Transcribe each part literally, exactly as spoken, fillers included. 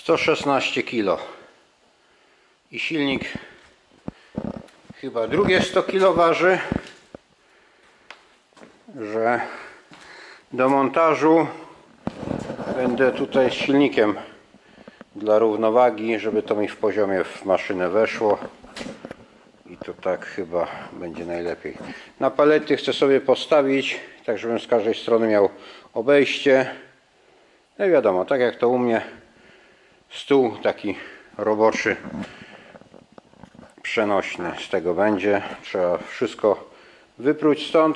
sto szesnaście kilo i silnik chyba drugie sto kilo waży, że do montażu będę tutaj z silnikiem dla równowagi, żeby to mi w poziomie w maszynę weszło i to tak chyba będzie najlepiej. Na palety chcę sobie postawić tak, żebym z każdej strony miał obejście. No i wiadomo, tak jak to u mnie, stół taki roboczy, przenośny z tego będzie. Trzeba wszystko wypróć stąd.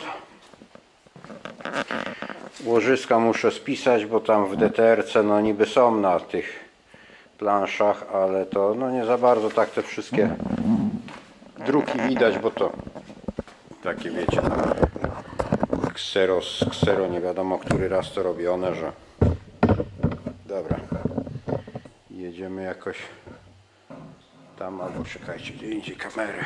Łożyska muszę spisać, bo tam w D T R C no niby są na tych planszach, ale to no nie za bardzo tak te wszystkie druki widać, bo to takie wiecie, ksero z ksero, nie wiadomo który raz to robione, że dobra, jedziemy jakoś tam, albo czekajcie, gdzie indziej kamerę.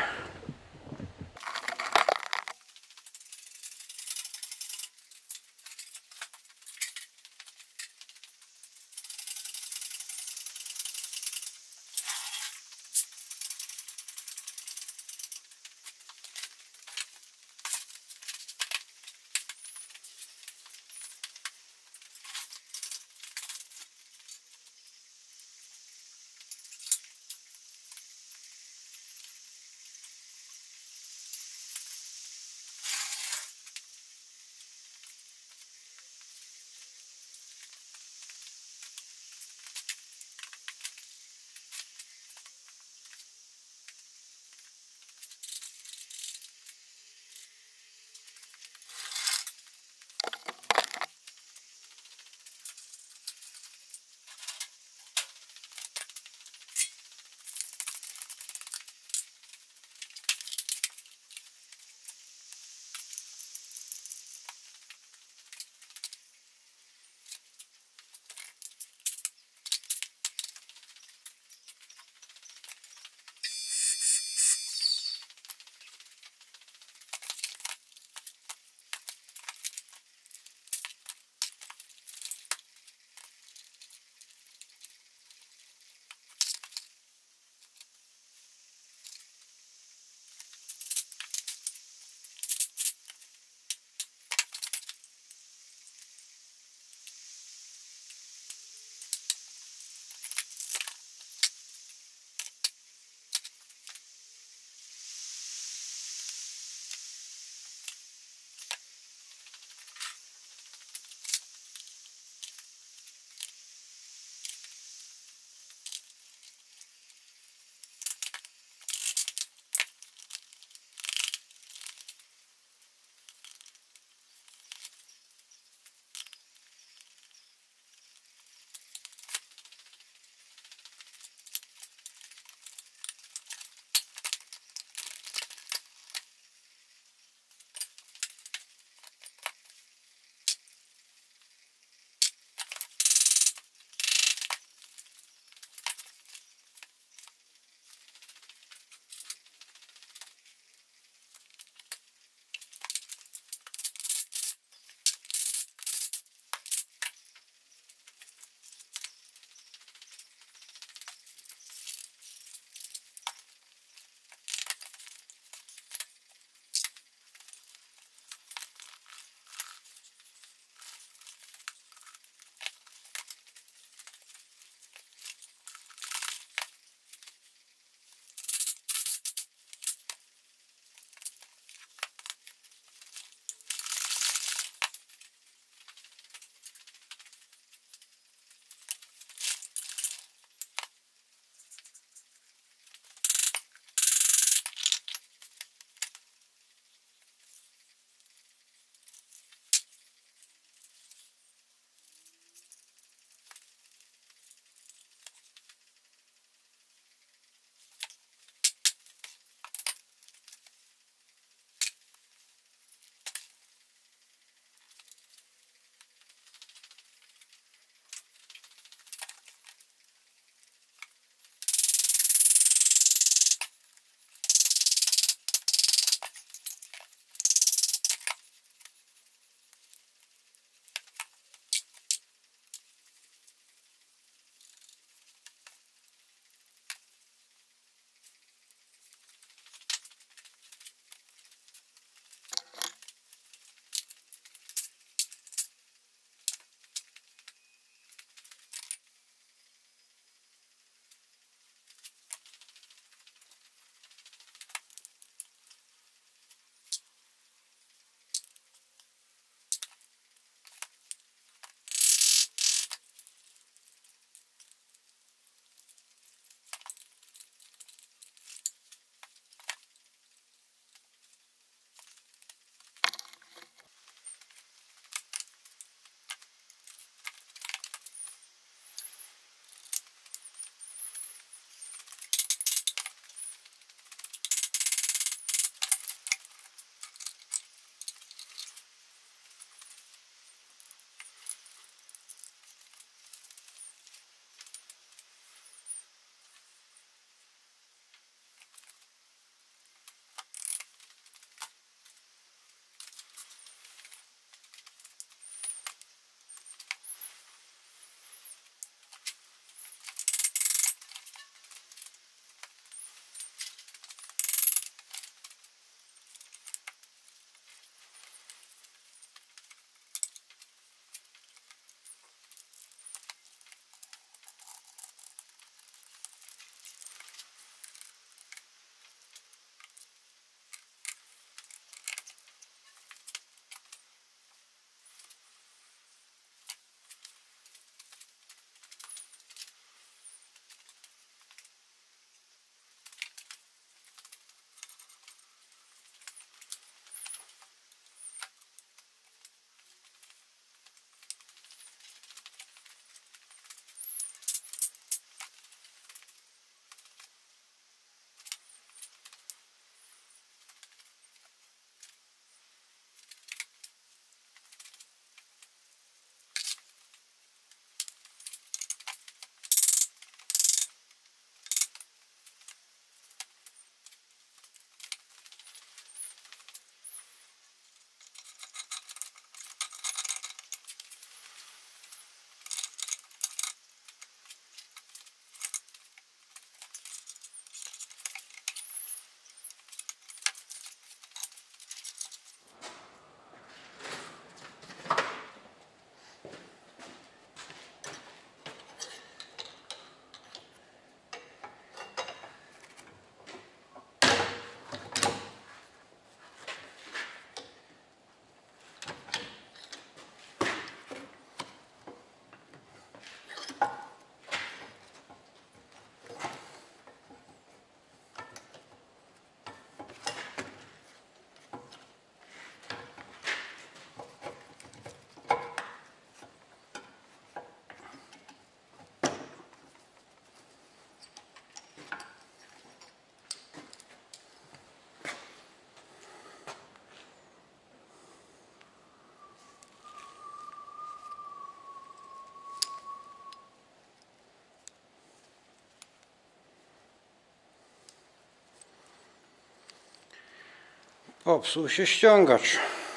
Popsuł się ściągacz.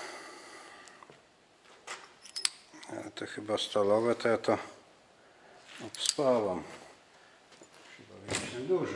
Ale to chyba stalowe, to ja to obspawam. Chyba będzie duże.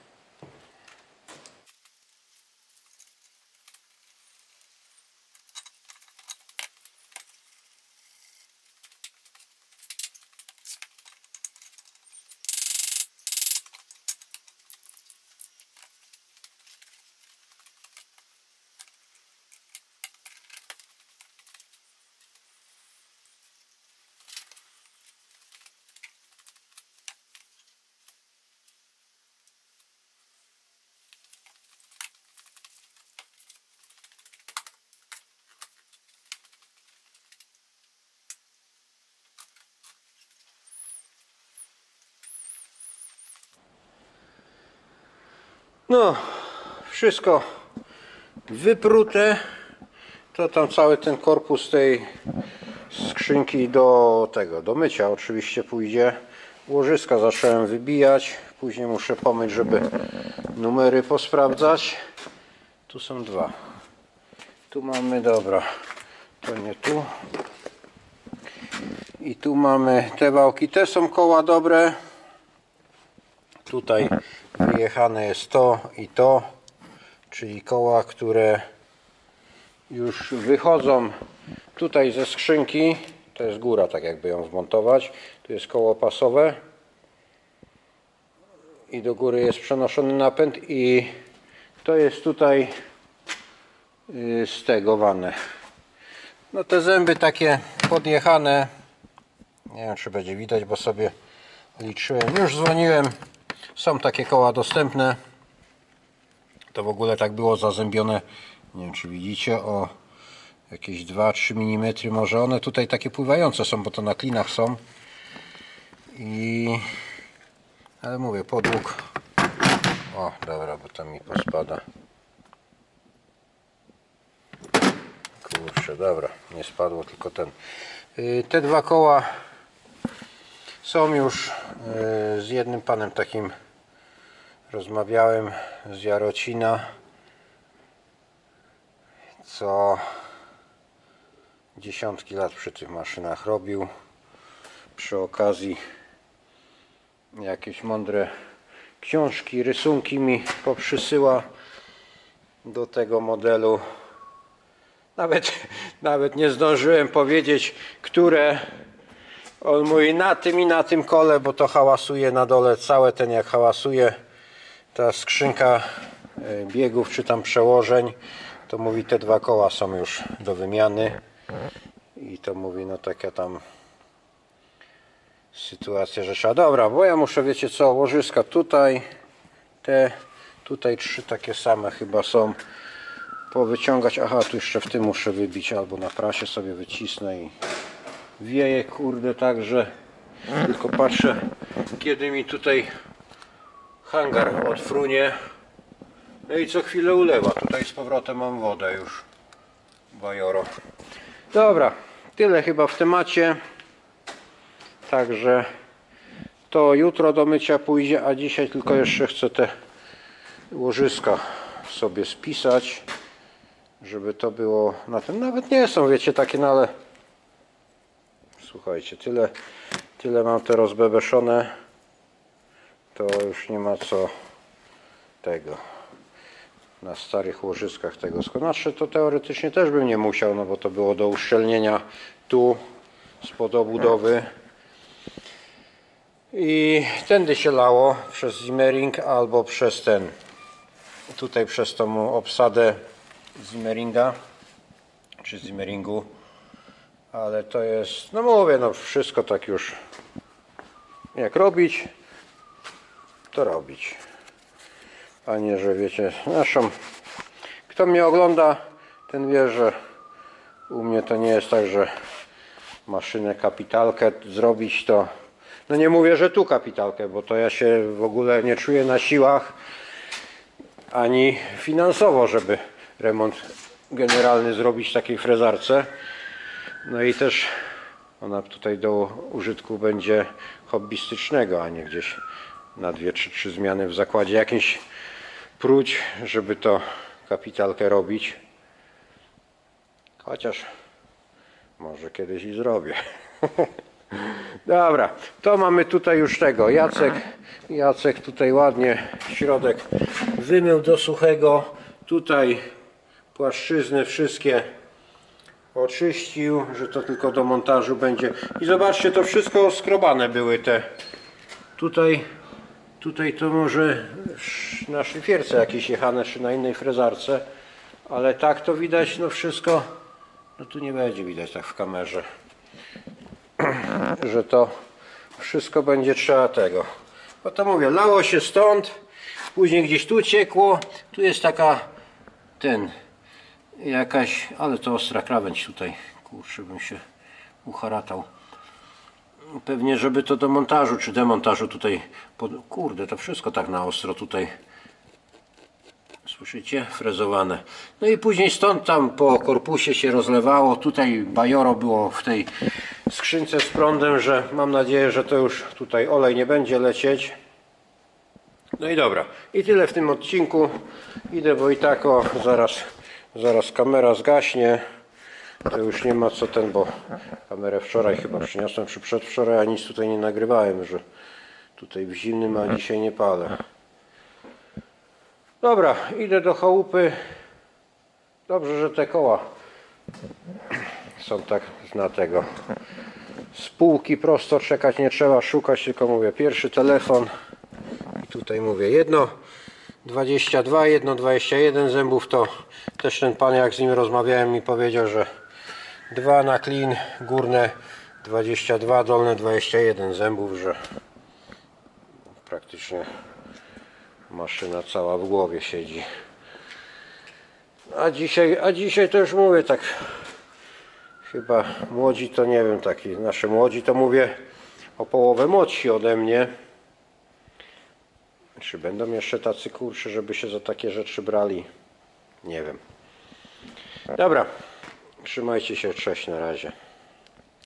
No, wszystko wyprute. To tam cały ten korpus tej skrzynki do tego, do mycia oczywiście pójdzie. Łożyska zacząłem wybijać. Później muszę pomyć, żeby numery posprawdzać. Tu są dwa. Tu mamy, dobra, to nie tu. I tu mamy te wałki. Te są koła dobre. Tutaj wyjechane jest to i to, czyli koła, które już wychodzą tutaj ze skrzynki. To jest góra, tak jakby ją wmontować. Tu jest koło pasowe i do góry jest przenoszony napęd i to jest tutaj stegowane. No te zęby takie podjechane, nie wiem czy będzie widać, bo sobie liczyłem, już dzwoniłem. Są takie koła dostępne. To w ogóle tak było zazębione, nie wiem czy widzicie, o jakieś dwa trzy milimetry może. One tutaj takie pływające są, bo to na klinach są. I ale mówię, podług. O, dobra, bo tam mi pospada. Kurczę, dobra, nie spadło, tylko ten. Te dwa koła są już z jednym panem takim. Rozmawiałem z Jarocina, co dziesiątki lat przy tych maszynach robił. Przy okazji jakieś mądre książki, rysunki mi poprzysyła do tego modelu. Nawet, nawet nie zdążyłem powiedzieć, które on mówi na tym i na tym kole, bo to hałasuje na dole, całe ten jak hałasuje. Ta skrzynka biegów czy tam przełożeń, to mówi te dwa koła są już do wymiany i to mówi no taka tam sytuacja, że trzeba, dobra, bo ja muszę, wiecie co, łożyska tutaj, te tutaj trzy takie same chyba są, powyciągać. Aha, tu jeszcze w tym muszę wybić, albo na prasie sobie wycisnę i wieje, kurde, także tylko patrzę kiedy mi tutaj hangar odfrunie. No i co chwilę ulewa. Tutaj z powrotem mam wodę już. Bajoro. Dobra, tyle chyba w temacie. Także to jutro do mycia pójdzie, a dzisiaj tylko jeszcze chcę te łożyska sobie spisać, żeby to było na tym. Nawet nie są, wiecie, takie, no ale słuchajcie, tyle, tyle mam te rozbebeszone, to już nie ma co tego na starych łożyskach tego skonaczy. To teoretycznie też bym nie musiał, no bo to było do uszczelnienia tu spod obudowy i tędy się lało przez zimmering albo przez ten tutaj przez tą obsadę zimmeringa czy zimmeringu, ale to jest, no mówię, no wszystko tak już jak robić, to robić, a nie, że wiecie, zresztą kto mnie ogląda, ten wie, że u mnie to nie jest tak, że maszynę kapitalkę zrobić to, no nie mówię, że tu kapitalkę, bo to ja się w ogóle nie czuję na siłach ani finansowo, żeby remont generalny zrobić takiej frezarce. No i też ona tutaj do użytku będzie hobbystycznego, a nie gdzieś na dwie czy trzy zmiany w zakładzie jakimś próć, żeby to kapitalkę robić. Chociaż może kiedyś i zrobię. Dobra, to mamy tutaj już tego. Jacek, Jacek tutaj ładnie środek wymył do suchego. Tutaj płaszczyzny wszystkie oczyścił, że to tylko do montażu będzie. I zobaczcie, to wszystko skrobane były te. Tutaj, tutaj to może na szlifierce jakieś jechane, czy na innej frezarce. Ale tak to widać, no wszystko, no tu nie będzie widać tak w kamerze, że to wszystko będzie trzeba tego. Bo to mówię, lało się stąd, później gdzieś tu ciekło, tu jest taka, ten, jakaś, ale to ostra krawędź tutaj, kurczę, bym się uharatał. Pewnie, żeby to do montażu czy demontażu tutaj, pod... kurde, to wszystko tak na ostro tutaj. Słyszycie? Frezowane. No i później stąd tam po korpusie się rozlewało. Tutaj bajoro było w tej skrzynce z prądem, że mam nadzieję, że to już tutaj olej nie będzie lecieć. No i dobra. I tyle w tym odcinku. Idę, bo i tak o, zaraz, zaraz kamera zgaśnie. To już nie ma co ten, bo kamerę wczoraj chyba przyniosłem, czy przedwczoraj, a nic tutaj nie nagrywałem, że tutaj w zimnym, a dzisiaj nie palę. Dobra, idę do chałupy. Dobrze, że te koła są tak na tego. Z półki prosto czekać nie trzeba, szukać, tylko mówię, pierwszy telefon. I tutaj mówię, jedno dwadzieścia dwa, jedno dwadzieścia jeden zębów. To też ten pan, jak z nim rozmawiałem, mi powiedział, że dwa na clean, górne dwadzieścia dwa, dolne dwadzieścia jeden zębów, że praktycznie maszyna cała w głowie siedzi. A dzisiaj, a dzisiaj to już mówię tak, chyba młodzi to nie wiem, taki nasze młodzi to mówię o połowę młodsi ode mnie. Czy będą jeszcze tacy kurczy, żeby się za takie rzeczy brali? Nie wiem. Dobra, trzymajcie się, cześć, na razie.